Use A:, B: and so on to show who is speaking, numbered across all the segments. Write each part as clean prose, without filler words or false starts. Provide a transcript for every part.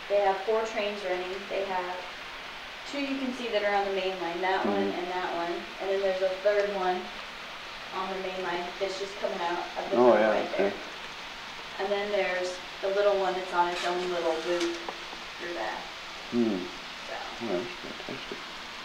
A: They have 4 trains running. They have 2 you can see that are on the main line, that one and that one. And then there's a third one on the main line that's just coming out of the tunnel right there. And then there's the little one that's on its own little loop through that. So.
B: Oh, that's fantastic.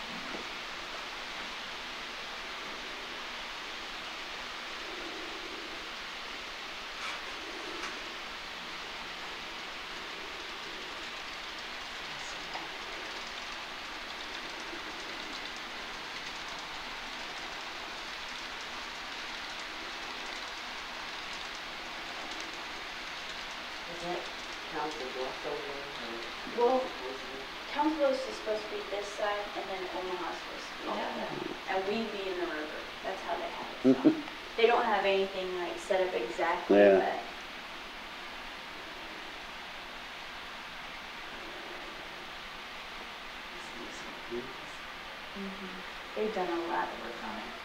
C: Council Bluffs over?
A: Well, Council Bluffs is supposed to be this side, and then Omaha's supposed to be that way. And we'd be in the river. That's how they have it. So. They don't have anything like set up exactly, but they've done a lot of work on it.